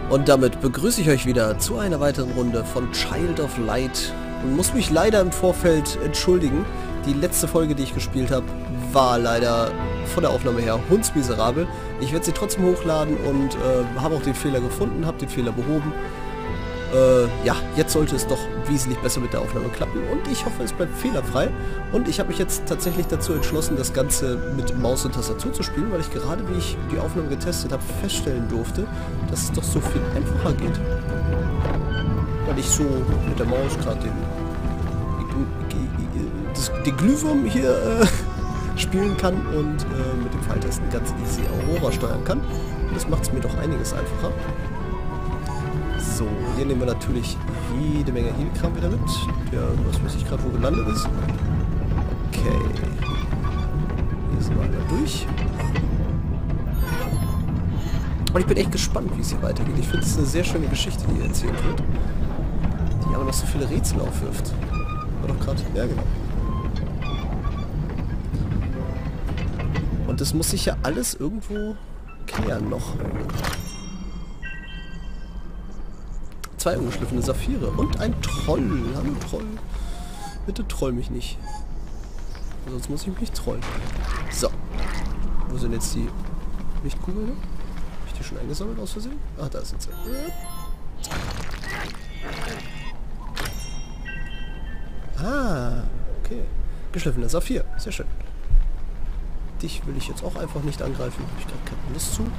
Und damit begrüße ich euch wieder zu einer weiteren Runde von Child of Light und muss mich leider im Vorfeld entschuldigen. Die letzte Folge, die ich gespielt habe, war leider von der Aufnahme her hundsmiserabel. Ich werde sie trotzdem hochladen und habe auch den Fehler gefunden, habe den Fehler behoben. Ja, jetzt sollte es doch wesentlich besser mit der Aufnahme klappen und ich hoffe, es bleibt fehlerfrei. Und ich habe mich jetzt tatsächlich dazu entschlossen, das Ganze mit Maus und Tastatur zu spielen, weil ich gerade, wie ich die Aufnahme getestet habe, feststellen durfte, dass es doch so viel einfacher geht. Weil ich so mit der Maus gerade den Glühwurm hier spielen kann und mit dem Pfeiltasten ganz easy Aurora steuern kann. Und das macht es mir doch einiges einfacher. So, hier nehmen wir natürlich jede Menge Heilkram wieder mit, der, was weiß ich gerade, wo gelandet ist. Okay. Hier sind wir einmal durch. Und ich bin echt gespannt, wie es hier weitergeht. Ich finde es eine sehr schöne Geschichte, die hier erzählt wird. Die aber noch so viele Rätsel aufwirft. War doch gerade... Ja, genau. Und das muss sich ja alles irgendwo klären noch. 2 ungeschliffene Saphire und ein Troll. Hallo Troll. Bitte troll mich nicht. Sonst muss ich mich trollen. So. Wo sind jetzt die Lichtkugeln? Habe ich die schon eingesammelt aus Versehen? Ach, da sind sie. Ah, okay. Geschliffener Saphir. Sehr schön. Dich will ich jetzt auch einfach nicht angreifen. Habe ich gerade keine Lust zu.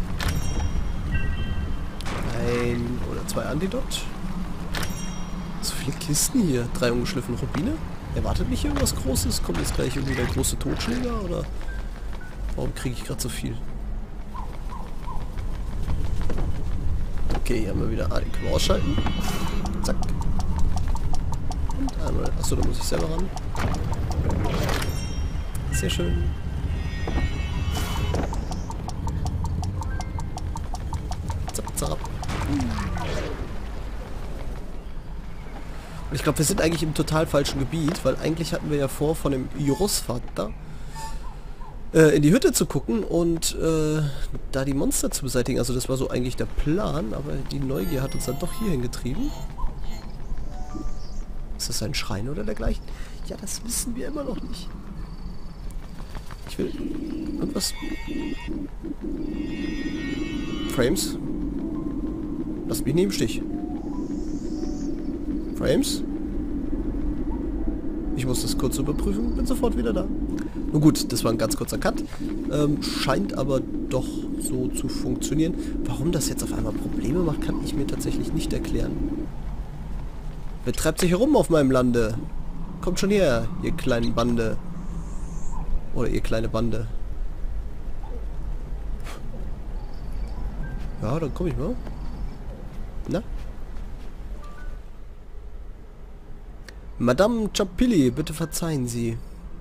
Ein oder 2 Antidot. So viele Kisten hier. 3 ungeschliffene Rubine. Erwartet mich irgendwas Großes? Kommt jetzt gleich irgendwie der große Totschläger? Oder warum kriege ich gerade so viel? Okay, hier haben wir wieder... Ah, den können wir ausschalten. Zack. Und einmal... Achso, da muss ich selber ran. Sehr schön. Zapp, zapp. Und ich glaube, wir sind eigentlich im total falschen Gebiet, weil eigentlich hatten wir ja vor, von dem Großvater in die Hütte zu gucken und da die Monster zu beseitigen. Also das war so eigentlich der Plan, aber die Neugier hat uns dann doch hierhin getrieben. Ist das ein Schrein oder dergleichen? Ja, das wissen wir immer noch nicht. Ich will irgendwas... Frames? Lass mich nicht im Stich. Frames? Ich muss das kurz überprüfen, bin sofort wieder da. Nun gut, das war ein ganz kurzer Cut. Scheint aber doch so zu funktionieren. Warum das jetzt auf einmal Probleme macht, kann ich mir tatsächlich nicht erklären. Wer treibt sich herum auf meinem Lande? Kommt schon her, ihr kleinen Bande. Oder ihr kleine Bande. Ja, dann komme ich mal. Na? Madame Chapilli, bitte verzeihen Sie.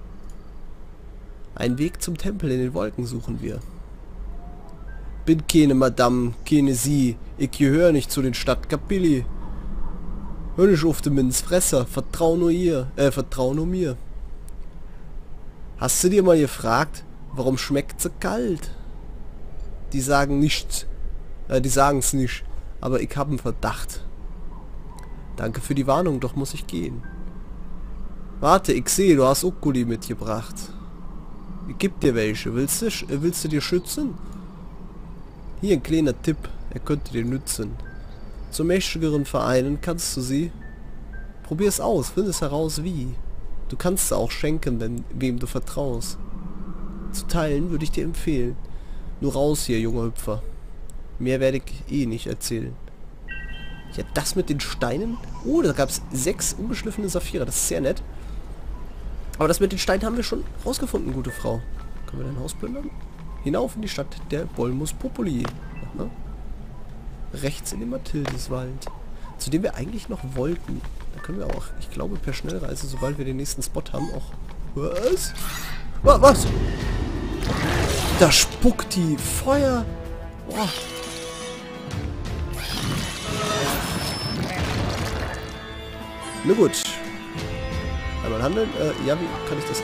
Einen Weg zum Tempel in den Wolken suchen wir. Bin keine Madame, keine Sie. Ich gehöre nicht zu den Stadt Capilli. Hör nicht auf den Minzfresser. Vertrau nur ihr. Vertrau nur mir. Hast du dir mal gefragt, warum schmeckt sie kalt? Die sagen nichts. Die sagen es nicht. Aber ich habe einen Verdacht. Danke für die Warnung, doch muss ich gehen. Warte, ich sehe, du hast Okuli mitgebracht. Ich geb dir welche. Willst du dir schützen? Hier ein kleiner Tipp. Er könnte dir nützen. Zu mächtigeren Vereinen kannst du sie. Probier es aus. Find es heraus, wie. Du kannst sie auch schenken, wem du vertraust. Zu teilen würde ich dir empfehlen. Nur raus hier, junger Hüpfer. Mehr werde ich eh nicht erzählen. Ja, das mit den Steinen. Oh, da gab es 6 ungeschliffene Saphire. Das ist sehr nett. Aber das mit den Steinen haben wir schon rausgefunden, gute Frau. Können wir dein Haus plündern? Hinauf in die Stadt der Bolmus Populi. Aha. Rechts in den Mathildeswald. Zu dem wir eigentlich noch wollten. Da können wir auch, ich glaube, per Schnellreise, sobald wir den nächsten Spot haben, auch... Was? Was? Da spuckt die Feuer. Boah. Na gut. Einmal handeln. Ja, wie kann ich das?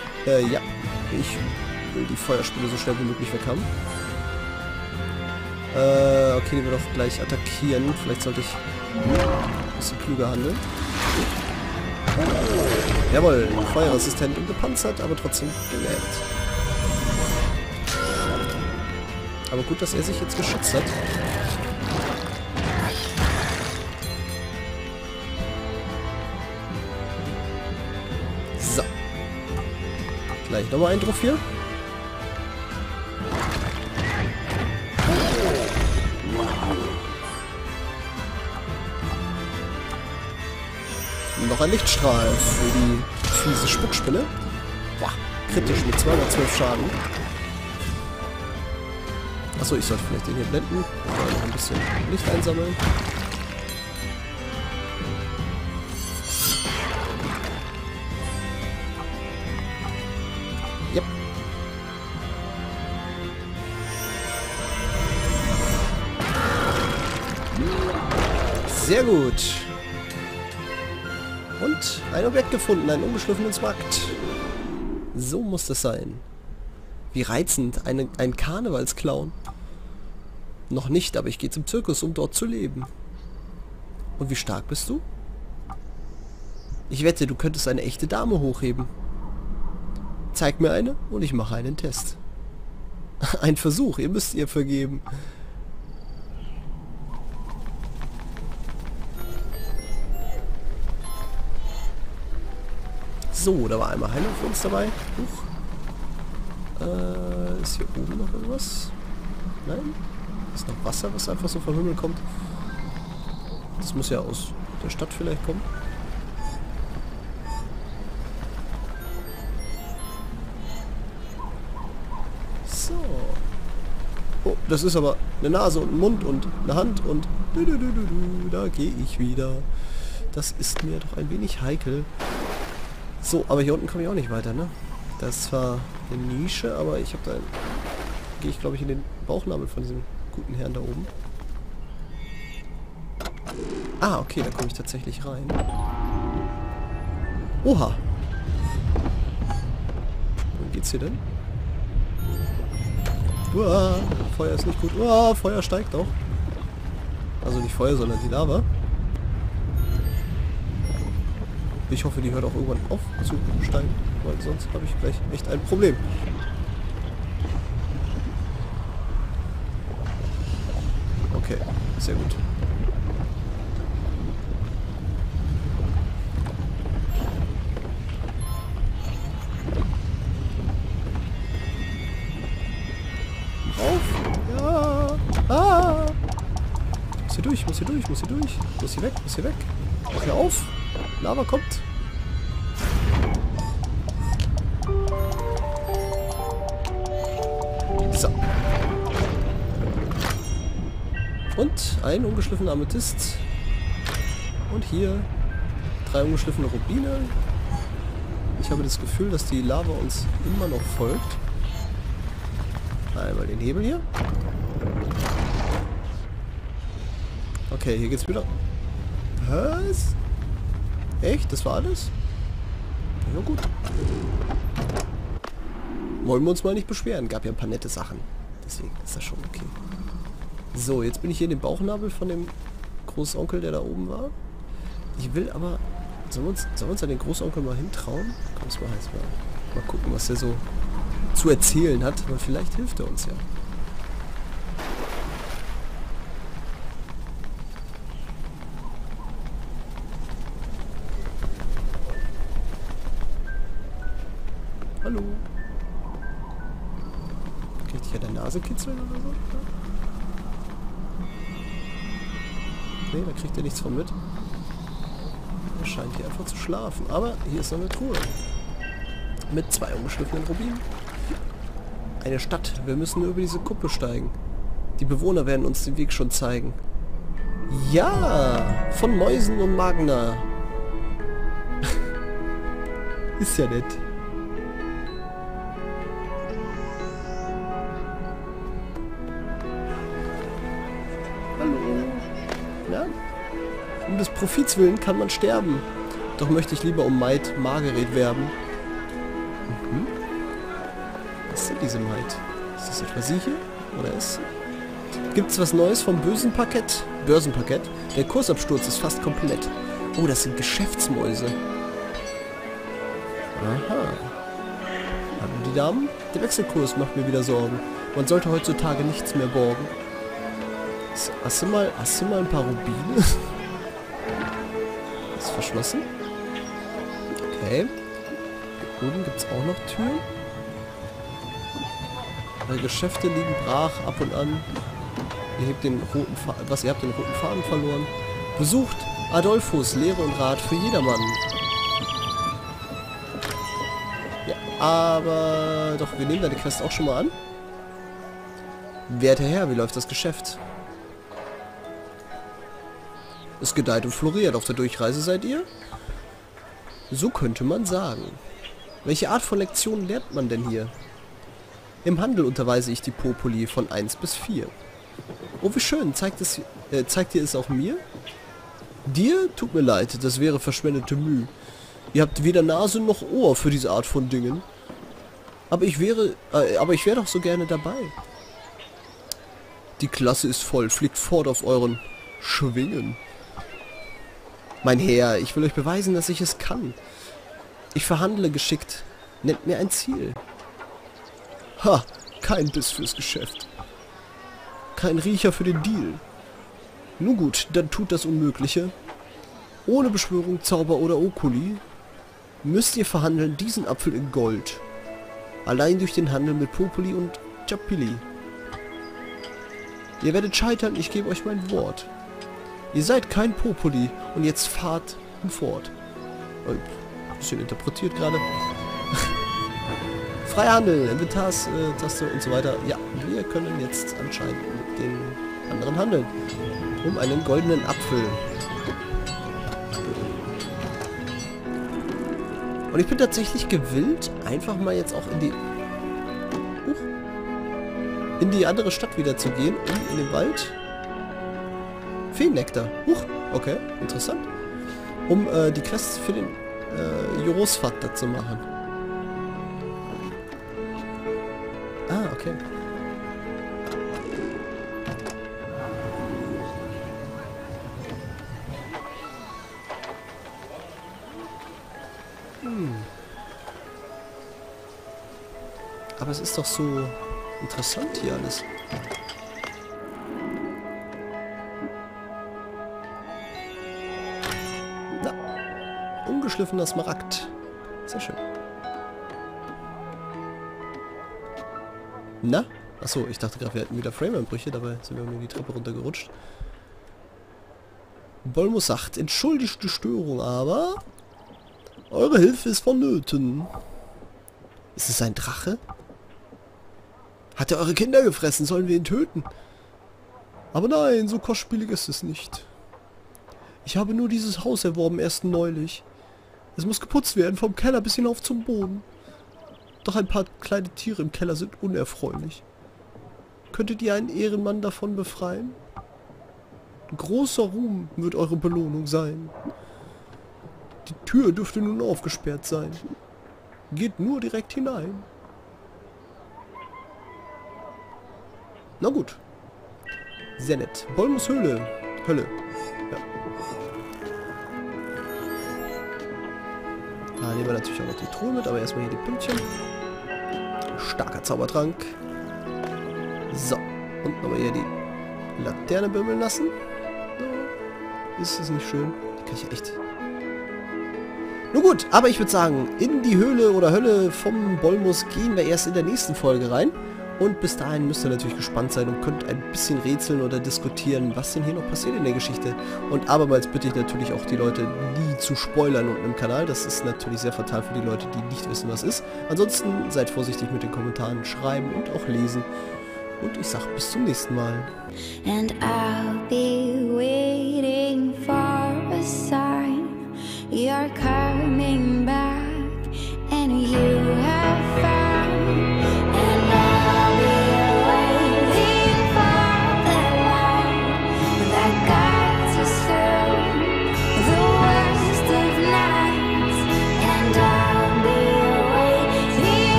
Ja. Ich will die Feuerspinne so schnell wie möglich weg haben. Okay, die wird doch gleich attackieren. Vielleicht sollte ich ein bisschen klüger handeln. Jawohl, feuerresistent und gepanzert, aber trotzdem gelähmt. Aber gut, dass er sich jetzt geschützt hat. So. Gleich nochmal ein Truff hier. Noch ein Lichtstrahl für die fiese Spuckspinne. Boah, kritisch mit 212 Schaden. Achso, ich sollte vielleicht den hier blenden. Oder noch ein bisschen Licht einsammeln. Yep. Sehr gut. Und ein Objekt gefunden, einen ungeschliffenen Markt. So muss das sein. Wie reizend, ein Karnevalsclown. Noch nicht, aber ich gehe zum Zirkus, um dort zu leben. Und wie stark bist du? Ich wette, du könntest eine echte Dame hochheben. Zeig mir eine und ich mache einen Test. Ein Versuch, ihr müsst ihr vergeben. So, da war einmal Heilung für uns dabei. Huch. Ist hier oben noch irgendwas? Nein? Ist noch Wasser, was einfach so vom Himmel kommt? Das muss ja aus der Stadt vielleicht kommen. So. Oh, das ist aber eine Nase und ein Mund und eine Hand und... Da gehe ich wieder. Das ist mir doch ein wenig heikel. So, aber hier unten komme ich auch nicht weiter, ne? Das ist zwar eine Nische, aber ich habe da... Gehe ich, glaube ich, in den Bauchnabel von diesem guten Herrn da oben. Ah, okay, da komme ich tatsächlich rein. Oha! Wo geht's hier denn? Uah, Feuer ist nicht gut. Uah, Feuer steigt auch. Also nicht Feuer, sondern die Lava. Ich hoffe, die hört auch irgendwann auf zu steigen, weil sonst habe ich gleich echt ein Problem. Okay, sehr gut. Auf! Ja! Ah! Muss hier durch, muss hier durch, muss hier durch. Muss hier weg, muss hier weg. Mach hier auf! Lava kommt. So. Und ein ungeschliffener Amethyst. Und hier 3 ungeschliffene Rubine. Ich habe das Gefühl, dass die Lava uns immer noch folgt. Einmal den Hebel hier. Okay, hier geht's wieder. Was? Echt? Das war alles? Ja gut. Wollen wir uns mal nicht beschweren. Gab ja ein paar nette Sachen. Deswegen ist das schon okay. So, jetzt bin ich hier in dem Bauchnabel von dem Großonkel, der da oben war. Ich will aber... Sollen wir uns an den Großonkel mal hintrauen? Komm, mal heiß mal gucken, was der so zu erzählen hat. Weil vielleicht hilft er uns ja. Hallo. Kriegt dich ja der Nase kitzeln oder so? Nee, da kriegt er nichts von mit. Er scheint hier einfach zu schlafen. Aber hier ist noch eine Truhe. Mit 2 ungeschliffenen Rubinen. Eine Stadt. Wir müssen nur über diese Kuppe steigen. Die Bewohner werden uns den Weg schon zeigen. Ja! Von Mäusen und Magna. Ist ja nett. Hallo. Ja? Um des Profits willen kann man sterben. Doch möchte ich lieber um Maid Margaret werben. Mhm. Was ist denn diese Maid? Ist das etwa sie hier? Oder ist sie? Gibt's was Neues vom Börsenparkett? Der Kursabsturz ist fast komplett. Oh, das sind Geschäftsmäuse. Aha. Hallo die Damen? Der Wechselkurs macht mir wieder Sorgen. Man sollte heutzutage nichts mehr borgen. Hast du mal ein paar Rubine? Ist verschlossen? Okay. Hier oben gibt es auch noch Türen. Geschäfte liegen brach ab und an. Ihr habt den roten Faden verloren. Besucht Adolphus, Lehre und Rat für jedermann. Ja, aber doch, wir nehmen deine Quest auch schon mal an. Werter Herr, wie läuft das Geschäft? Es gedeiht und floriert. Auf der Durchreise seid ihr? So könnte man sagen. Welche Art von Lektionen lernt man denn hier? Im Handel unterweise ich die Populi von 1 bis 4. Oh, wie schön. Zeigt ihr es auch mir? Dir? Tut mir leid, das wäre verschwendete Mühe. Ihr habt weder Nase noch Ohr für diese Art von Dingen. Aber ich wäre doch so gerne dabei. Die Klasse ist voll. Fliegt fort auf euren Schwingen. Mein Herr, ich will euch beweisen, dass ich es kann. Ich verhandle geschickt. Nennt mir ein Ziel. Ha, kein Biss fürs Geschäft. Kein Riecher für den Deal. Nun gut, dann tut das Unmögliche. Ohne Beschwörung, Zauber oder Okuli müsst ihr verhandeln diesen Apfel in Gold. Allein durch den Handel mit Populi und Chapili. Ihr werdet scheitern, ich gebe euch mein Wort. Ihr seid kein Populi und jetzt fahrt fort. Ein bisschen interpretiert gerade. Freihandel, Inventarstaste und so weiter. Ja, wir können jetzt anscheinend mit den anderen handeln. Um einen goldenen Apfel. Und ich bin tatsächlich gewillt, einfach mal jetzt auch in die andere Stadt wieder zu gehen, in den Wald. Feennektar. Okay, interessant. Um die Quests für den Jurosvater zu machen. Ah, okay. Aber es ist doch so interessant hier alles. Na, ungeschliffener Smaragd. Sehr schön. Na? Achso, ich dachte gerade, wir hätten wieder Frame-Einbrüche, dabei sind wir mir die Treppe runtergerutscht. Bolmus sagt, entschuldigt die Störung, aber eure Hilfe ist vonnöten. Ist es ein Drache? Hat er eure Kinder gefressen? Sollen wir ihn töten? Aber nein, so kostspielig ist es nicht. Ich habe nur dieses Haus erworben, erst neulich. Es muss geputzt werden, vom Keller bis hinauf zum Boden. Doch ein paar kleine Tiere im Keller sind unerfreulich. Könntet ihr einen Ehrenmann davon befreien? Großer Ruhm wird eure Belohnung sein. Die Tür dürfte nun aufgesperrt sein. Geht nur direkt hinein. Na gut. Sehr nett. Bolmus Höhle. Hölle. Ja. Da nehmen wir natürlich auch noch die Truhe mit, aber erstmal hier die Pünktchen. Starker Zaubertrank. So. Und nochmal hier die Laterne bimmeln lassen. So. Ist es nicht schön? Die kann ich ja echt... Nun gut, aber ich würde sagen, in die Höhle oder Hölle vom Bolmus gehen wir erst in der nächsten Folge rein. Und bis dahin müsst ihr natürlich gespannt sein und könnt ein bisschen rätseln oder diskutieren, was denn hier noch passiert in der Geschichte. Und abermals bitte ich natürlich auch die Leute, nie zu spoilern unten im Kanal. Das ist natürlich sehr fatal für die Leute, die nicht wissen, was ist. Ansonsten seid vorsichtig mit den Kommentaren, schreiben und auch lesen. Und ich sag bis zum nächsten Mal. And I'll be waiting for a sign. Your car